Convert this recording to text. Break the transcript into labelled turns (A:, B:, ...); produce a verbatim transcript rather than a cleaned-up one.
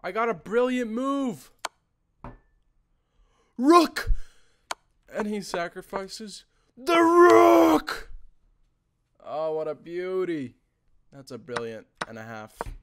A: I got a brilliant move. Rook! And he sacrifices the rook! Oh, what a beauty. That's a brilliant and a half.